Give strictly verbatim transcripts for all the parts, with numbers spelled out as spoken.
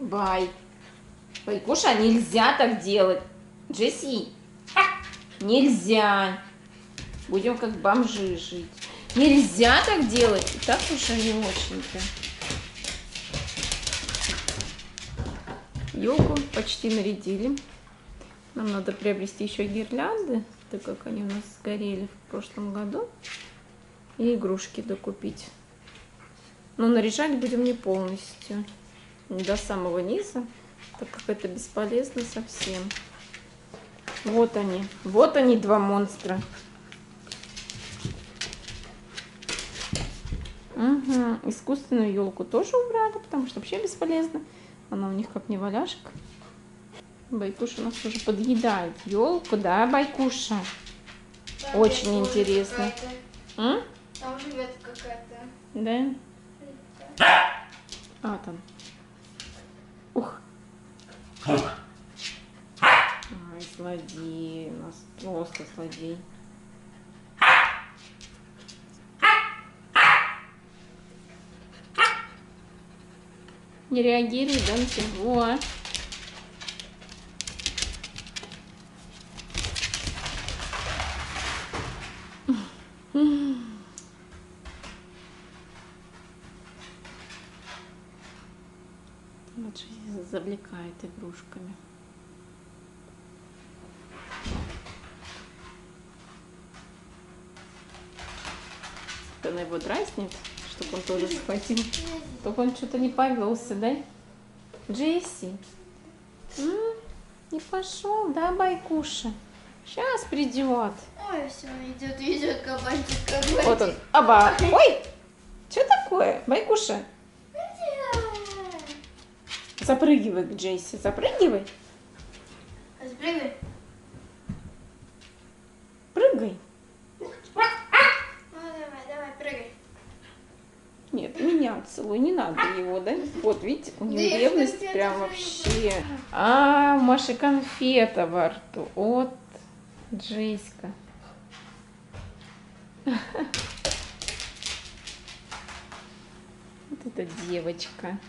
Бай. Байкуша, нельзя так делать. Джесси, нельзя. Будем как бомжи жить. Нельзя так делать. И так уже не очень-то. Елку почти нарядили. Нам надо приобрести еще гирлянды, так как они у нас сгорели в прошлом году. И игрушки докупить. Но наряжать будем не полностью. Не до самого низа, так как это бесполезно совсем. Вот они. Вот они, два монстра. Угу. Искусственную елку тоже убрали, потому что вообще бесполезно. Она у них как неваляшка. Байкуша у нас уже подъедает елку, да, Байкуша? Там очень интересно. М? Там живет какая-то. Да? А, там. Ух. Ай, злодей. У нас просто злодей. Не реагирует, да, на чего? Вот сейчас завлекает игрушками. Она его дразнит, чтобы он тоже схватил. Только он что-то не повелся, да? Джесси. М? Не пошел, да, Байкуша? Сейчас придет. Ой, все, идет, идет кабанчик, кабанчик. Вот он. Оба. Ой! Что такое, Байкуша? Запрыгивай к Джесси. Запрыгивай. Запрыгивай. Прыгай. Ну, давай, давай, прыгай. Нет, меня целуй, не надо его, да? Вот, видите, у нее Да ревность я прям конфету вообще. А, у Маши конфета во рту. Вот, Джеська. Вот эта девочка.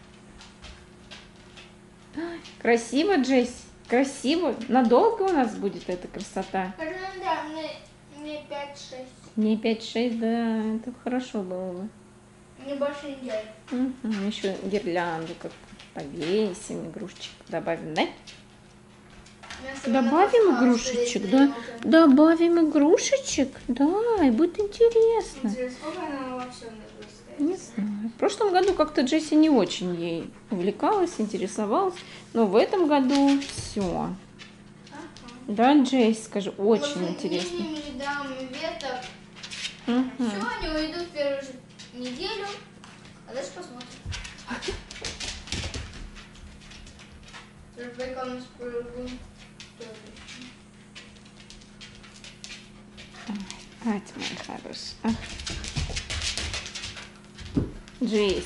Красиво, Джесси? Красиво? Надолго у нас будет эта красота? Да, мне, мне пять-шесть. Не пять-шесть, да, это хорошо было бы. Мне больше не делай. Угу. Еще гирлянду как повесим, игрушечек добавим, да? Добавим игрушечек, да? Добавим игрушечек, да, и будет интересно. Интересно, сколько она во всем будет стоять? Не знаю. В прошлом году как-то Джесси не очень ей увлекалась, интересовалась, но в этом году все. Ага. Да, Джесси, скажи, очень Вот интересно. не дам веток. Угу. Все, они уйдут в первую же неделю, а дальше посмотрим. Байкал нас по-любому. Ать, моя хорошая. А? Джесси.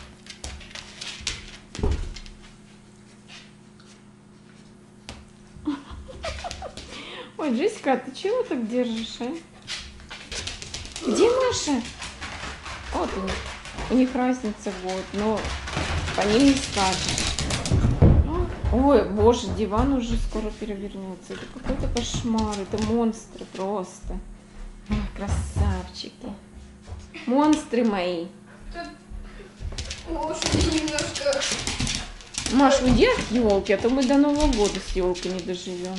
Ой, Джессика, а ты чего так держишь, а? Где Маша? Вот у них. У них разница год, но по ним не скажешь. Ой, боже, диван уже скоро перевернется. Это какой-то кошмар, это монстры просто. Ой, красавчики. Монстры мои. Ох, немножко. Маш, уйди от елки, а то мы до Нового года с елкой не доживем.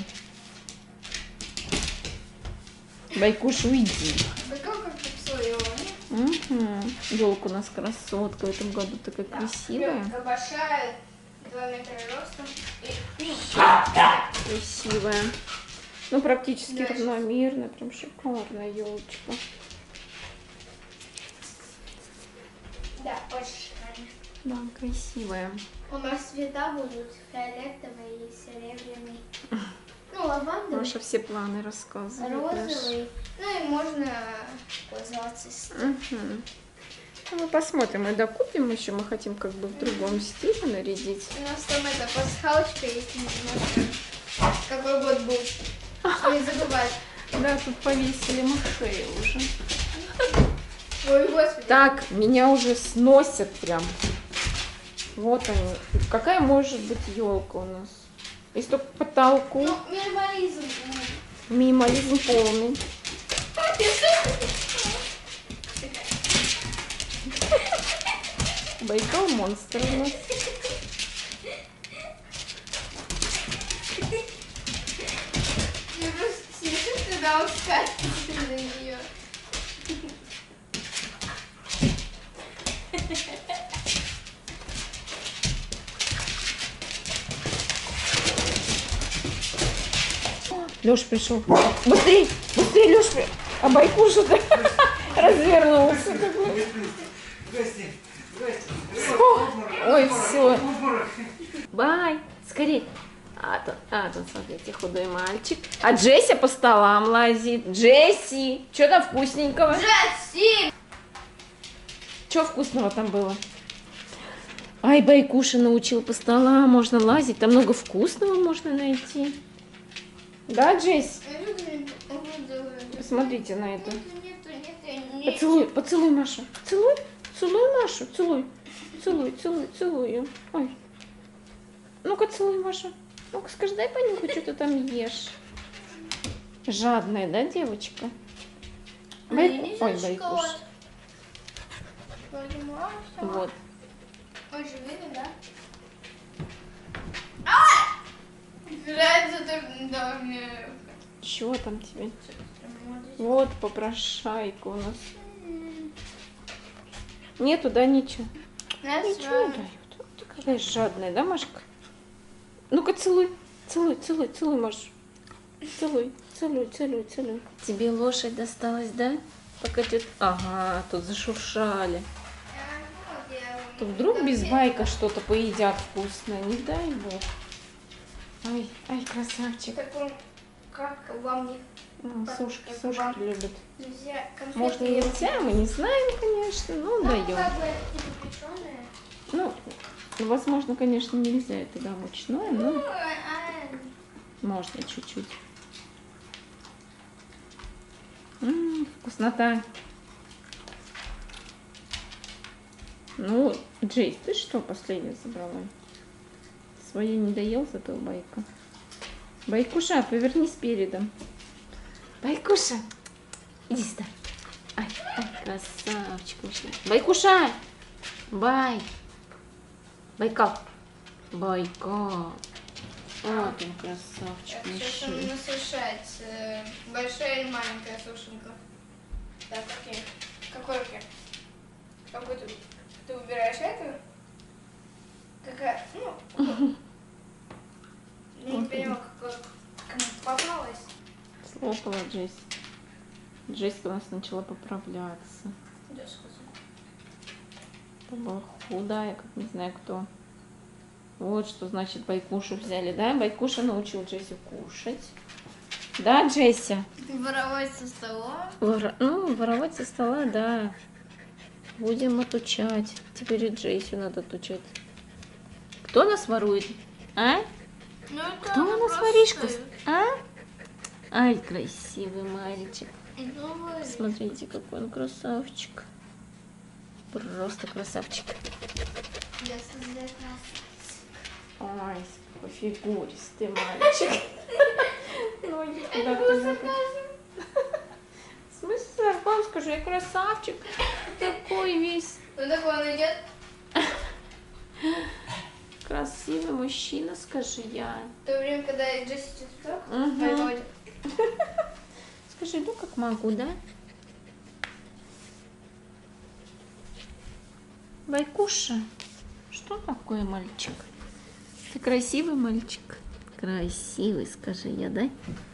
Байкуша, уйди. Байкал как-то своего, Угу. Елка у нас красотка в этом году такая да, красивая. Большая, два метра ростом. И, ну, Красивая. Ну, практически да, равномерная, прям шикарная елочка. да, очень шикарно. Да, красивая. У нас цвета будут фиолетовый и серебряный. Ну, лавандовый, Маша все планы рассказывает. розовый. Ну и можно пользоваться с Угу. Ну, мы посмотрим, мы докупим еще, мы хотим как бы в другом стиле нарядить. У нас там эта пасхалочка есть, немножко. Какой год будет? Не забывать. Да, тут повесили махеи уже. Ой, господи. Так, меня уже сносят прям. Вот они. Какая может быть елка у нас? Если только к потолку. Ну, минимализм. Минимализм полный. Байкал монстр у нас. Я просто смеюсь, когда он скатится на нее. Лёш пришел. Быстрей, быстрей, Лёш. А Байкуша-то развернулся. Такой. Ой, все. Бай, скорей. А тут, а тут, смотрите, худой мальчик. А Джесси по столам лазит. Джесси, что там вкусненького? Джесси! Что вкусного там было? Ай, Байкуша научил по столам, можно лазить, там много вкусного можно найти. Да, Джесси? Посмотрите на это. Поцелуй, поцелуй Машу. Целуй, целуй Машу, целуй. Целуй, целуй, целуй ее. Ой. Ну-ка, целуй, Маша. Ну-ка, скажи, дай понюхать, что ты там ешь. Жадная, да, девочка? Байку... Ой, Байкуша. Вот. Ой, же видно, да? А! Нравится только давно. Чего там тебе? Вот попрошайка у нас. Нету, да, ничего? Ничего не дают. Ты какая жадная, да, Машка? Ну-ка, целуй. Целуй, целуй, целуй, Маш. Целуй, целуй, целуй, целуй. Тебе лошадь досталась, да? Пока тут... Ага, тут зашуршали. То вдруг без Байка что-то поедят вкусное, не дай бог. Ай, ай, красавчик. Так он, как вам не... Ну, сушки, как сушки вам любят. Нельзя, конфеты Можно есть. нельзя, мы не знаем, конечно, но Ну, даем. как бы это типа печеное. Ну, ну, возможно, конечно, нельзя, это да, мучное, но Ну, а... можно чуть-чуть. М-м, вкуснота. Ну, Джейс, ты что последнее забрала? Свое не доел, зато Байка. Байкуша, повернись передом. Байкуша, иди сюда. Ай, ай, красавчик. Байкуша, Бай. Байкал. Байкал. Вот он, красавчик. Сейчас он насушается. Большая или маленькая сушенка? Так, окей. Какой руке? Какой ты? Ты выбираешь эту? Какая? Ну, я не поняла, какой кому попалась. Слопала Джесси. Джесси у нас начала поправляться. Да, сказала. Это была худая, как не знаю кто. Вот что значит Байкушу взяли, да? Байкуша научил Джесси кушать. Да, Джесси? Воровать со стола? Вор... Ну, воровать со стола, да. Будем отучать. Теперь и Джесси надо отучать. Кто нас ворует? А? Ну, это Кто у она нас просто воришка? стоит. А? Ай, красивый мальчик. Ну, вот. Смотрите, какой он красавчик. Просто красавчик. Я создаю нас. Ой, какой фигуристый мальчик. Ноги куда-то закатывают. В смысле, вам скажу, я красавчик. Такой весь Ну, так он идет. красивый мужчина, скажи я. В то время, когда Джесси идет в Мгм. пойдет. Скажи, ну как могу, да? Байкуша, что такое мальчик? Ты красивый мальчик? Красивый, скажи я, да?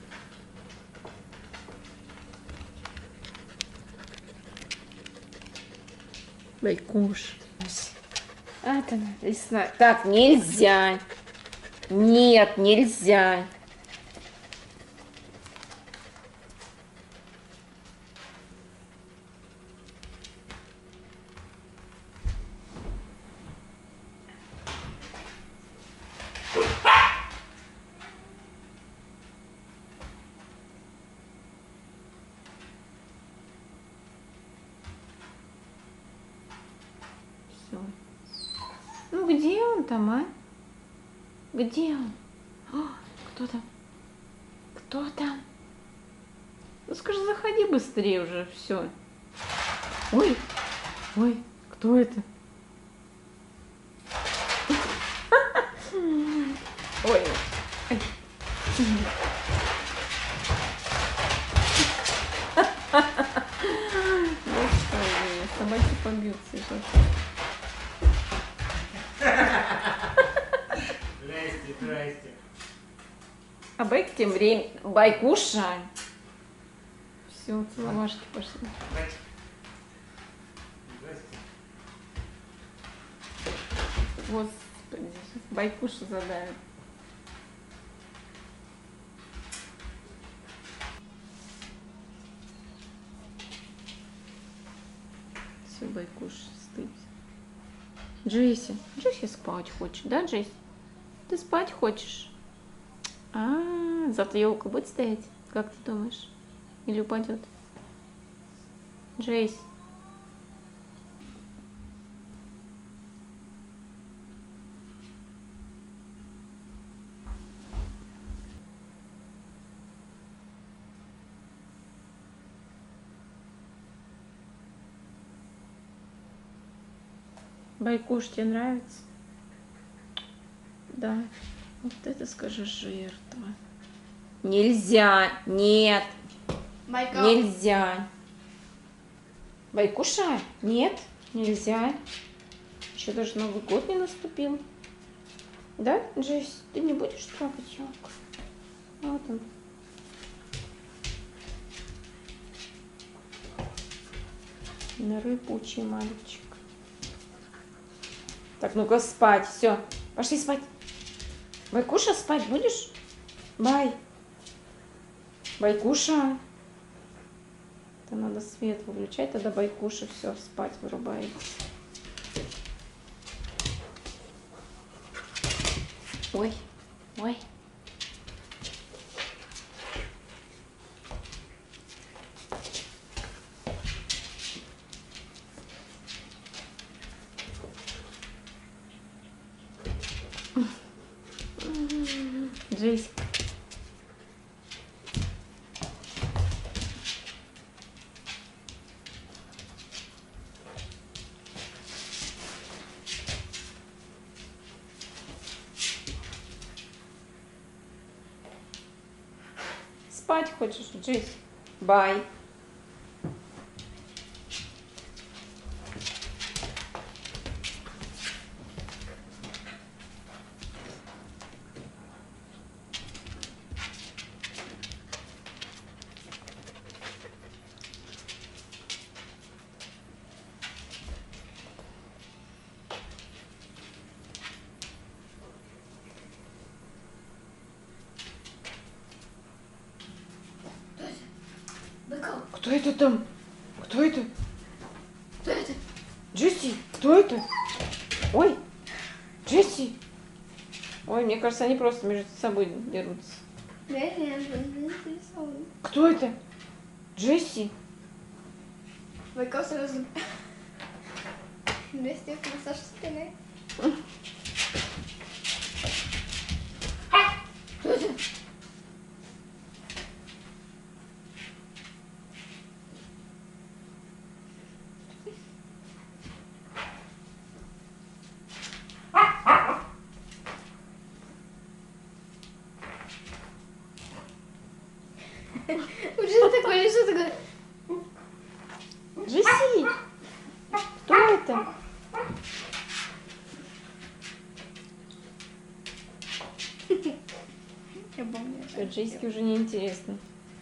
Байкуш. А, это лесная. Так, нельзя. Нет, нельзя. Всё. Ну где он там, а? Где он? О, кто там? Кто там? Ну скажи, заходи быстрее уже, все. Ой, ой, кто это? Ой, ай. Господи, собаки побьются сейчас. Здрасте, здрасте. А Байк тем временем... Байкуша! Все, целовашки пошли. Здрасте. Здрасте. Господи, сейчас Байкуша задавит. Все, Байкуша, стыдь. Джесси, Джесси спать хочет, да, Джесси? Ты спать хочешь? А, завтра елка будет стоять? Как ты думаешь? Или упадет? Джесси. Байкуш, тебе нравится? Да. Вот это скажи, жертва. Нельзя. Нет. Майкл. Нельзя. Байкуша? Нет. Нельзя. Еще даже Новый год не наступил. Да, Джесс? Ты не будешь трогать елку? Вот он. Рыпучий мальчик. Так, ну-ка спать. Все. Пошли спать. Байкуша, спать будешь? Бай. Байкуша. Это надо свет выключать, тогда Байкуша все, спать вырубается. Ой, ой. Джейси. Спать хочешь, Джейси? Бай. Байкал. Кто это там? Кто это? Кто это? Джесси, кто это? Ой, Джесси. Ой, мне кажется, они просто между собой дерутся. Да, я не заинтересован. Кто это? Джесси. Байкал сразу. Здрасте, массаж спины. Кто это? Что такое? Что такое? Джесси. Кто это? Я помню. Всё, Джессике уже не интересно.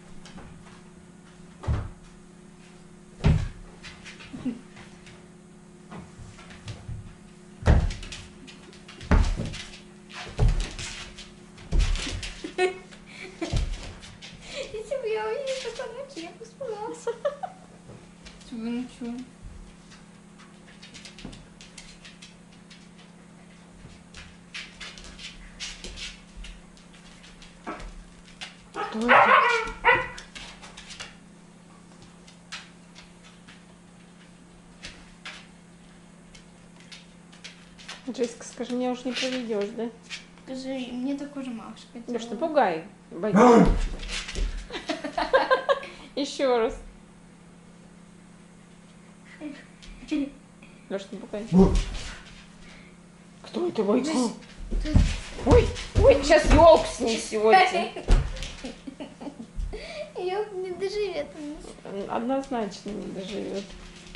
Если бы я увидела такой ночью, я бы испугалась. Чего, ну чего? Кто это? Джессика, скажи, меня уж не проведешь, да? Скажи, мне такой же Машка. Леш, ты пугай. Еще раз. Леш, не пугай. Кто это бойко? Ой, ой, сейчас елку снесете. Ее не доживет. Однозначно не доживет.